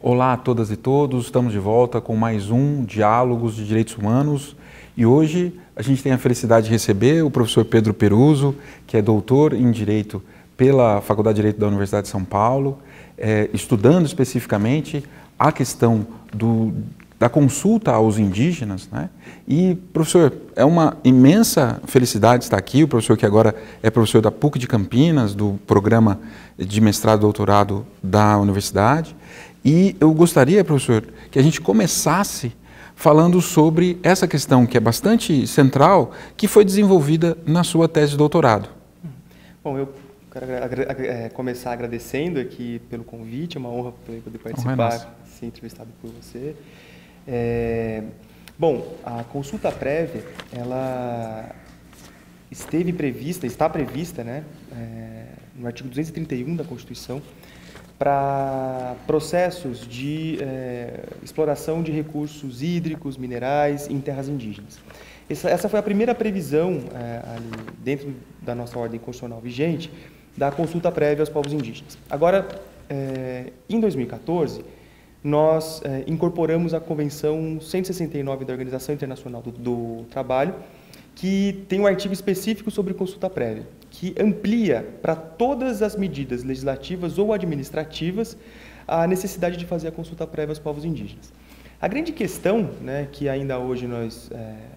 Olá a todas e todos, estamos de volta com mais um Diálogos de Direitos Humanos e hoje a gente tem a felicidade de receber o professor Pedro Peruso, que é doutor em Direito pela Faculdade de Direito da Universidade de São Paulo, estudando especificamente a questão da consulta aos indígenas, né? E, professor, é uma imensa felicidade estar aqui, o professor que agora é professor da PUC de Campinas, do programa de mestrado e doutorado da universidade. E eu gostaria, professor, que a gente começasse falando sobre essa questão que é bastante central, que foi desenvolvida na sua tese de doutorado. Bom, eu quero começar agradecendo aqui pelo convite, é uma honra poder participar, ser entrevistado por você. Bom, a consulta prévia, ela está prevista, né, no artigo 231 da Constituição, para processos de exploração de recursos hídricos, minerais em terras indígenas. Essa foi a primeira previsão, ali dentro da nossa ordem constitucional vigente, da consulta prévia aos povos indígenas. Agora, em 2014, nós incorporamos a Convenção 169 da Organização Internacional do Trabalho, que tem um artigo específico sobre consulta prévia, que amplia para todas as medidas legislativas ou administrativas a necessidade de fazer a consulta prévia aos povos indígenas. A grande questão, né, que ainda hoje nós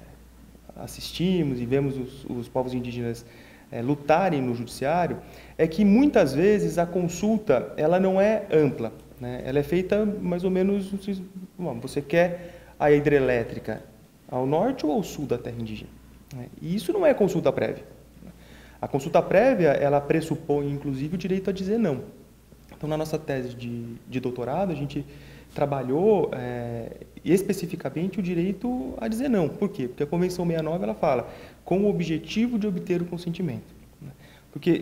assistimos e vemos os povos indígenas lutarem no judiciário, é que muitas vezes a consulta ela não é ampla, né? Ela é feita mais ou menos, você quer a hidrelétrica ao norte ou ao sul da terra indígena? E isso não é consulta prévia. A consulta prévia, ela pressupõe, inclusive, o direito a dizer não. Então, na nossa tese de doutorado, a gente trabalhou especificamente o direito a dizer não. Por quê? Porque a Convenção 69, ela fala com o objetivo de obter o consentimento. Porque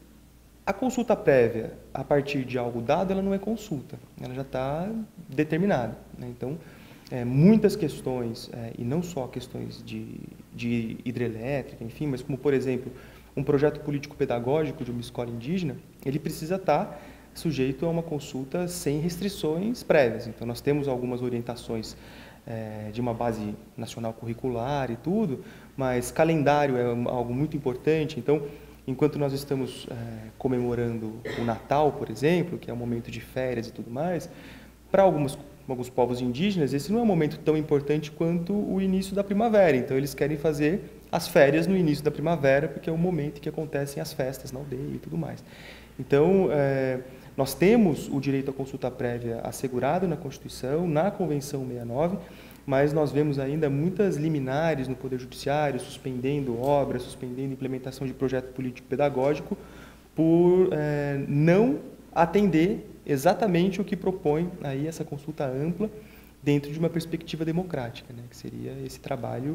a consulta prévia, a partir de algo dado, ela não é consulta. Ela já está determinada, né? Então, muitas questões, e não só questões de hidrelétrica, enfim, mas como, por exemplo, um projeto político-pedagógico de uma escola indígena, ele precisa estar sujeito a uma consulta sem restrições prévias. Então, nós temos algumas orientações de uma base nacional curricular e tudo, mas calendário é algo muito importante. Então, enquanto nós estamos comemorando o Natal, por exemplo, que é um momento de férias e tudo mais, para alguns povos indígenas, esse não é um momento tão importante quanto o início da primavera. Então, eles querem fazer as férias no início da primavera, porque é o momento em que acontecem as festas na aldeia e tudo mais. Então, nós temos o direito à consulta prévia assegurado na Constituição, na Convenção 69, mas nós vemos ainda muitas liminares no Poder Judiciário, suspendendo obras, suspendendo implementação de projeto político-pedagógico, por não atender exatamente o que propõe aí essa consulta ampla dentro de uma perspectiva democrática, né, que seria esse trabalho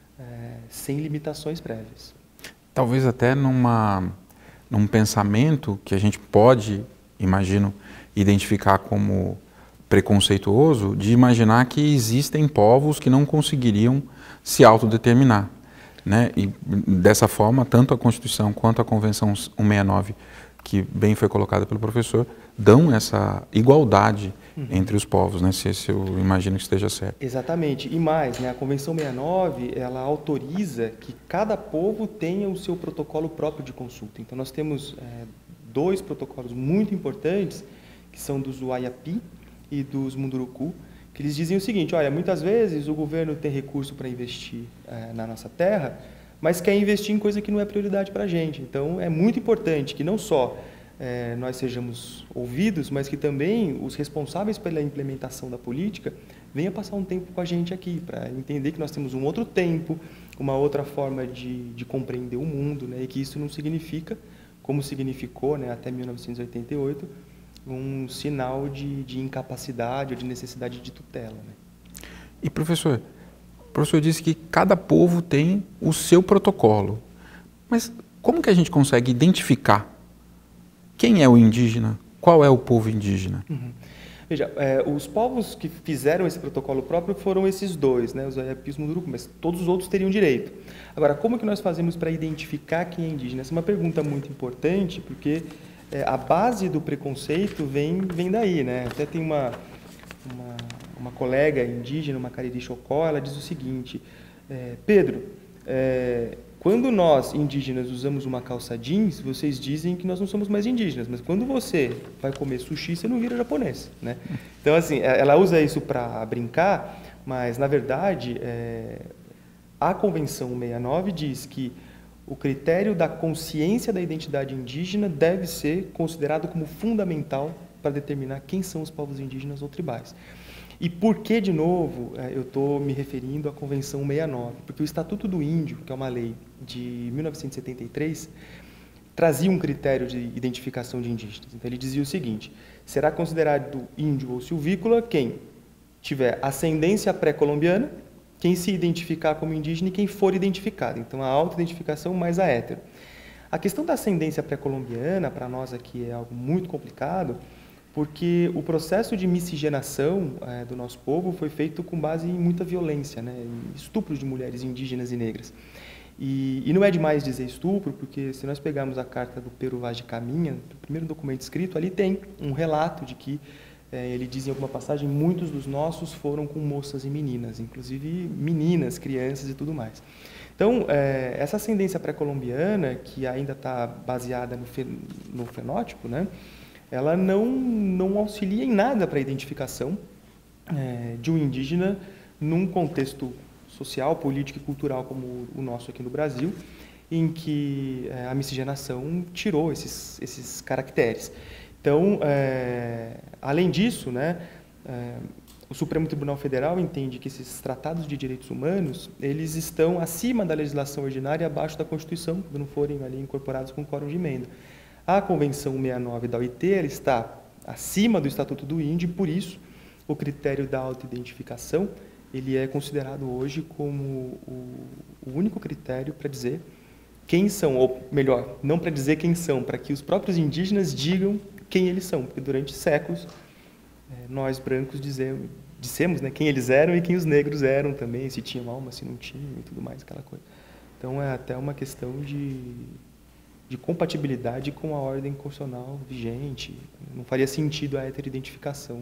sem limitações prévias. Talvez até num pensamento que a gente pode, imagino, identificar como preconceituoso, de imaginar que existem povos que não conseguiriam se autodeterminar, né? E dessa forma, tanto a Constituição quanto a Convenção 169, que bem foi colocada pelo professor, dão essa igualdade entre os povos, né? Se eu imagino que esteja certo. Exatamente. E mais, né? A Convenção 69, ela autoriza que cada povo tenha o seu protocolo próprio de consulta. Então, nós temos dois protocolos muito importantes, que são dos Waiapi e dos Munduruku, que eles dizem o seguinte: olha, muitas vezes o governo tem recurso para investir na nossa terra, mas quer investir em coisa que não é prioridade para a gente. Então, é muito importante que não só nós sejamos ouvidos, mas que também os responsáveis pela implementação da política venham passar um tempo com a gente aqui, para entender que nós temos um outro tempo, uma outra forma de compreender o mundo, né? E que isso não significa, como significou, né, até 1988, um sinal de incapacidade ou de necessidade de tutela, né? E, professor, o professor disse que cada povo tem o seu protocolo. Mas como que a gente consegue identificar quem é o indígena? Qual é o povo indígena? Veja, os povos que fizeram esse protocolo próprio foram esses dois, né, os Waiapi e os Munduruku, mas todos os outros teriam direito. Agora, como que nós fazemos para identificar quem é indígena? Essa é uma pergunta muito importante, porque a base do preconceito vem daí, né? Até tem uma colega indígena, uma Cariri Chocó, ela diz o seguinte: Pedro, quando nós indígenas usamos uma calça jeans, vocês dizem que nós não somos mais indígenas, mas quando você vai comer sushi, você não vira japonês, né? Então, assim, ela usa isso para brincar, mas na verdade a Convenção 69 diz que o critério da consciência da identidade indígena deve ser considerado como fundamental para determinar quem são os povos indígenas ou tribais. E por que, de novo, eu estou me referindo à Convenção 69? Porque o Estatuto do Índio, que é uma lei de 1973, trazia um critério de identificação de indígenas. Então, ele dizia o seguinte: será considerado índio ou silvícola quem tiver ascendência pré-colombiana, quem se identificar como indígena e quem for identificado. Então, a autoidentificação mais a hétero. A questão da ascendência pré-colombiana, para nós aqui, é algo muito complicado, porque o processo de miscigenação do nosso povo foi feito com base em muita violência, né, em estupros de mulheres indígenas e negras. E não é demais dizer estupro, porque se nós pegarmos a carta do Pero Vaz de Caminha, o primeiro documento escrito, ali tem um relato de que ele diz em alguma passagem: muitos dos nossos foram com moças e meninas, inclusive meninas, crianças e tudo mais. Então, essa ascendência pré-colombiana, que ainda está baseada no fenótipo, né, ela não auxilia em nada para a identificação de um indígena num contexto social, político e cultural como o nosso aqui no Brasil, em que a miscigenação tirou esses caracteres. Então, além disso, né, o Supremo Tribunal Federal entende que esses tratados de direitos humanos, eles estão acima da legislação ordinária e abaixo da Constituição, quando não forem ali incorporados com quórum de emenda. A Convenção 69 da OIT, ela está acima do Estatuto do Índio, e por isso o critério da autoidentificação, ele é considerado hoje como o único critério para dizer quem são, ou melhor, não para dizer quem são, para que os próprios indígenas digam quem eles são, porque durante séculos nós brancos dissemos, né, quem eles eram e quem os negros eram também, se tinham alma, se não tinham e tudo mais, aquela coisa. Então é até uma questão de compatibilidade com a ordem constitucional vigente. Não faria sentido a heteroidentificação.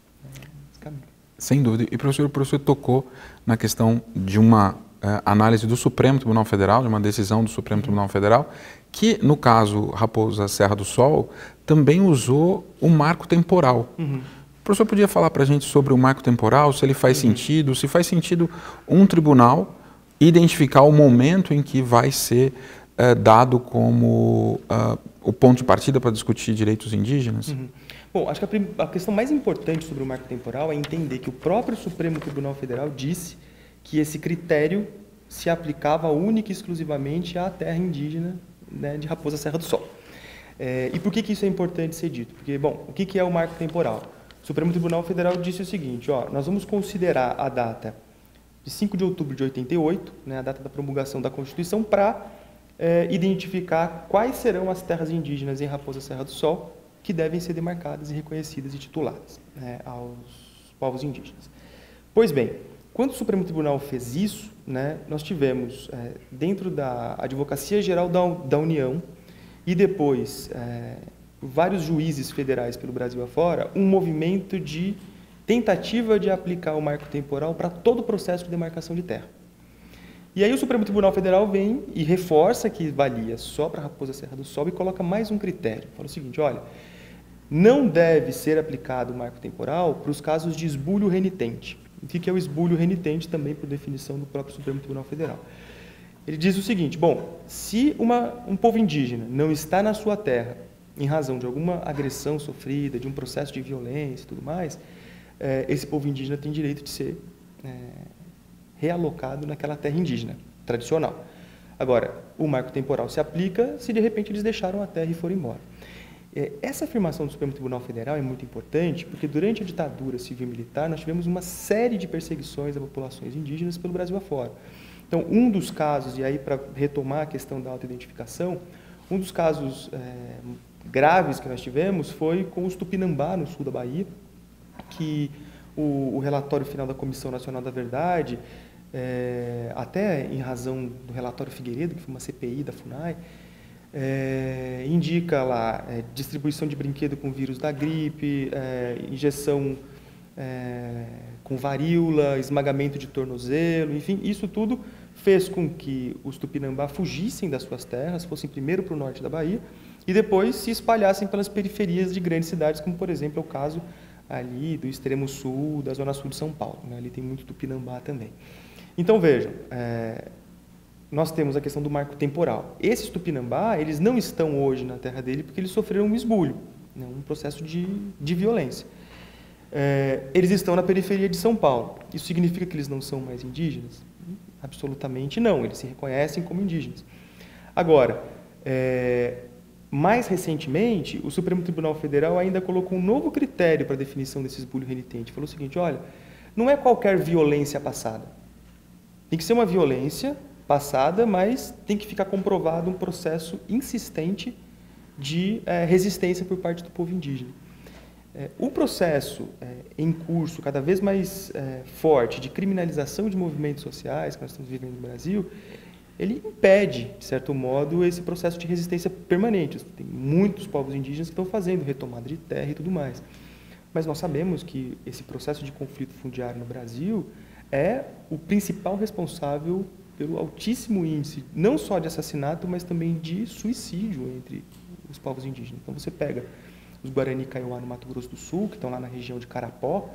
Sem dúvida. E, professor, o professor tocou na questão de uma análise do Supremo Tribunal Federal, de uma decisão do Supremo Tribunal Federal, que, no caso Raposa Serra do Sol, também usou o marco temporal. O professor podia falar para a gente sobre o marco temporal, se ele faz sentido, se faz sentido um tribunal identificar o momento em que vai ser dado como o ponto de partida para discutir direitos indígenas? Bom, acho que a questão mais importante sobre o marco temporal é entender que o próprio Supremo Tribunal Federal disse que esse critério se aplicava única e exclusivamente à terra indígena, né, de Raposa Serra do Sol. E por que isso é importante ser dito? Porque, bom, o que é o marco temporal? O Supremo Tribunal Federal disse o seguinte: nós vamos considerar a data de 5 de outubro de 88, né, a data da promulgação da Constituição, para identificar quais serão as terras indígenas em Raposa Serra do Sol que devem ser demarcadas e reconhecidas e tituladas, né, aos povos indígenas. Pois bem, quando o Supremo Tribunal fez isso, né, nós tivemos, dentro da Advocacia Geral da União e depois vários juízes federais pelo Brasil afora, um movimento de tentativa de aplicar o marco temporal para todo o processo de demarcação de terra. E aí o Supremo Tribunal Federal vem e reforça que valia só para Raposa Serra do Sol e coloca mais um critério. Fala o seguinte: olha, não deve ser aplicado o marco temporal para os casos de esbulho renitente. O que é o esbulho renitente, também por definição do próprio Supremo Tribunal Federal? Ele diz o seguinte: bom, se um povo indígena não está na sua terra em razão de alguma agressão sofrida, de um processo de violência e tudo mais, esse povo indígena tem direito de ser realocado naquela terra indígena tradicional. Agora, o marco temporal se aplica se de repente eles deixaram a terra e foram embora. Essa afirmação do Supremo Tribunal Federal é muito importante porque durante a ditadura civil-militar nós tivemos uma série de perseguições a populações indígenas pelo Brasil afora. Então, um dos casos, e aí para retomar a questão da autoidentificação, um dos casos graves que nós tivemos foi com os Tupinambá, no sul da Bahia, que o relatório final da Comissão Nacional da Verdade, até em razão do relatório Figueiredo, que foi uma CPI da FUNAI, indica lá distribuição de brinquedo com vírus da gripe, injeção com varíola, esmagamento de tornozelo, enfim, isso tudo fez com que os Tupinambá fugissem das suas terras, fossem primeiro para o norte da Bahia e depois se espalhassem pelas periferias de grandes cidades, como por exemplo é o caso ali do extremo sul, da zona sul de São Paulo, né? Ali tem muito Tupinambá também. Então vejam, nós temos a questão do marco temporal. Esses Tupinambá, eles não estão hoje na terra dele porque eles sofreram um esbulho, né? Um processo de violência. Eles estão na periferia de São Paulo. Isso significa que eles não são mais indígenas? Absolutamente não, eles se reconhecem como indígenas. Agora, mais recentemente, o Supremo Tribunal Federal ainda colocou um novo critério para a definição desse esbulho renitente. Falou o seguinte, olha, não é qualquer violência passada. Tem que ser uma violência passada, mas tem que ficar comprovado um processo insistente de resistência por parte do povo indígena. O processo em curso, cada vez mais forte, de criminalização de movimentos sociais que nós estamos vivendo no Brasil, ele impede, de certo modo, esse processo de resistência permanente. Tem muitos povos indígenas que estão fazendo retomada de terra e tudo mais. Mas nós sabemos que esse processo de conflito fundiário no Brasil é o principal responsável pelo altíssimo índice, não só de assassinato, mas também de suicídio entre os povos indígenas. Então você pega os Guarani Kaiowá no Mato Grosso do Sul, que estão lá na região de Carapó,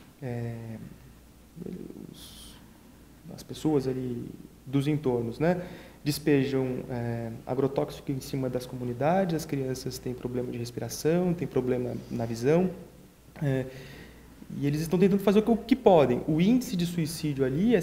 as pessoas ali dos entornos, né, despejam agrotóxico em cima das comunidades, as crianças têm problema de respiração, têm problema na visão, e eles estão tentando fazer o que podem. O índice de suicídio ali é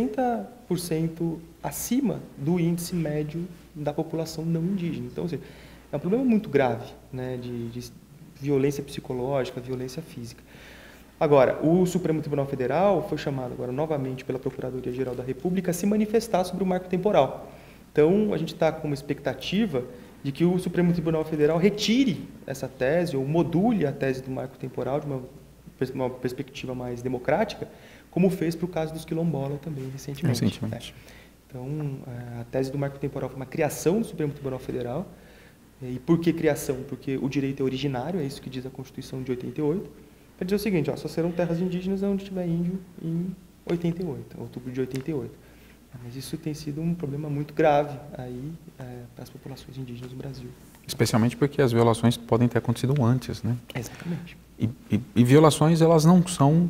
60% acima do índice médio da população não indígena. Então, assim, é um problema muito grave, né, de violência psicológica, violência física. Agora, o Supremo Tribunal Federal foi chamado agora novamente pela Procuradoria-Geral da República a se manifestar sobre o marco temporal. Então, a gente está com uma expectativa de que o Supremo Tribunal Federal retire essa tese ou module a tese do marco temporal de uma perspectiva mais democrática, como fez para o caso dos quilombolas também recentemente. Então, a tese do marco temporal foi uma criação do Supremo Tribunal Federal. E por que criação? Porque o direito é originário, é isso que diz a Constituição de 88. Para dizer o seguinte, só serão terras indígenas onde tiver índio em 88, outubro de 88. Mas isso tem sido um problema muito grave aí para as populações indígenas do Brasil. Especialmente porque as violações podem ter acontecido antes, né? Exatamente. E violações, elas não são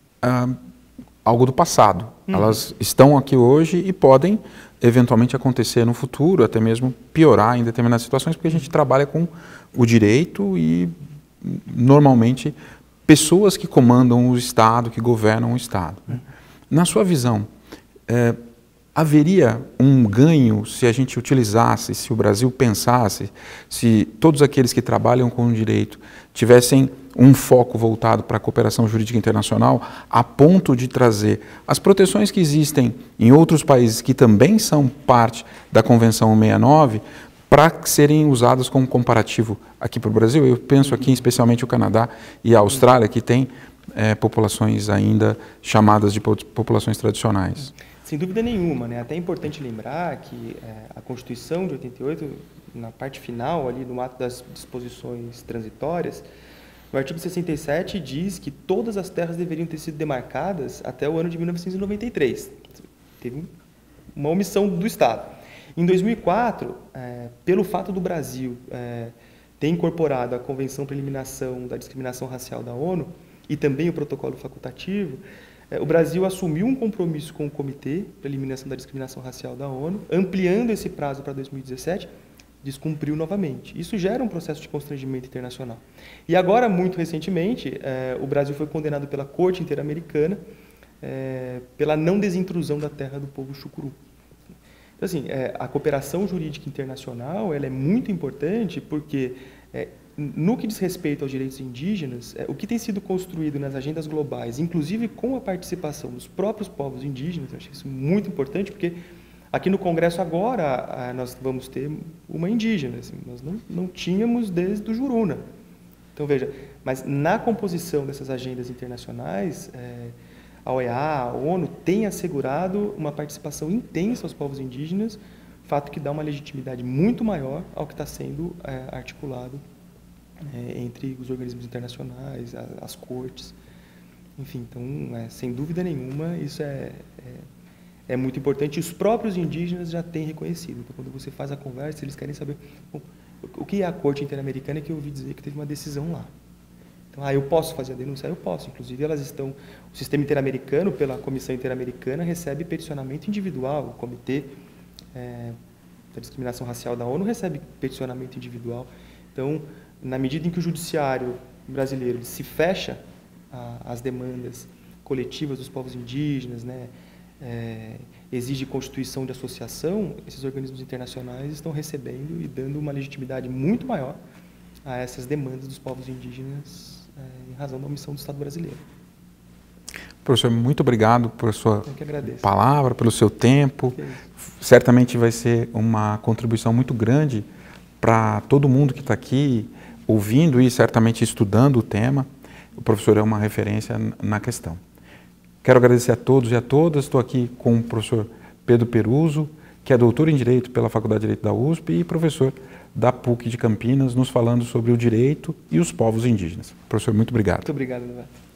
algo do passado. Elas estão aqui hoje e podem eventualmente acontecer no futuro, até mesmo piorar em determinadas situações, porque a gente trabalha com o direito e, normalmente, pessoas que comandam o Estado, que governam o Estado. Né? Na sua visão, haveria um ganho se a gente utilizasse, se o Brasil pensasse, se todos aqueles que trabalham com o direito tivessem um foco voltado para a cooperação jurídica internacional, a ponto de trazer as proteções que existem em outros países que também são parte da Convenção 169 para serem usadas como comparativo aqui para o Brasil? Eu penso aqui especialmente o Canadá e a Austrália, que tem populações ainda chamadas de populações tradicionais. Sem dúvida nenhuma, né? Até é importante lembrar que a Constituição de 88, na parte final ali no ato das disposições transitórias, no artigo 67 diz que todas as terras deveriam ter sido demarcadas até o ano de 1993. Teve uma omissão do Estado. Em 2004, pelo fato do Brasil ter incorporado a Convenção para a Eliminação da Discriminação Racial da ONU e também o protocolo facultativo, o Brasil assumiu um compromisso com o Comitê para a Eliminação da Discriminação Racial da ONU, ampliando esse prazo para 2017, descumpriu novamente. Isso gera um processo de constrangimento internacional. E agora, muito recentemente, o Brasil foi condenado pela Corte Interamericana pela não desintrusão da terra do povo chucuru. Então, assim, a cooperação jurídica internacional ela é muito importante porque, no que diz respeito aos direitos indígenas, o que tem sido construído nas agendas globais, inclusive com a participação dos próprios povos indígenas, eu acho isso muito importante, porque aqui no Congresso agora nós vamos ter uma indígena, assim, nós não tínhamos desde o Juruna. Então, veja, mas na composição dessas agendas internacionais, a OEA, a ONU, tem assegurado uma participação intensa aos povos indígenas, fato que dá uma legitimidade muito maior ao que está sendo articulado entre os organismos internacionais, as cortes, Enfim, então, sem dúvida nenhuma, isso é muito importante. Os próprios indígenas já têm reconhecido. Então, quando você faz a conversa, eles querem saber, bom, o que é a Corte Interamericana, que eu ouvi dizer que teve uma decisão lá. Então, eu posso fazer a denúncia? Eu posso. Inclusive, o sistema interamericano, pela Comissão Interamericana, recebe peticionamento individual. O Comitê da Discriminação Racial da ONU recebe peticionamento individual. Então, na medida em que o judiciário brasileiro se fecha às demandas coletivas dos povos indígenas, né, exige constituição de associação, esses organismos internacionais estão recebendo e dando uma legitimidade muito maior a essas demandas dos povos indígenas em razão da omissão do Estado brasileiro. Professor, muito obrigado por sua palavra, pelo seu tempo. Certamente vai ser uma contribuição muito grande para todo mundo que está aqui ouvindo e certamente estudando o tema. O professor é uma referência na questão. Quero agradecer a todos e a todas. Estou aqui com o professor Pedro Peruso, que é doutor em Direito pela Faculdade de Direito da USP e professor da PUC de Campinas, nos falando sobre o direito e os povos indígenas. Professor, muito obrigado. Muito obrigado, Eduardo.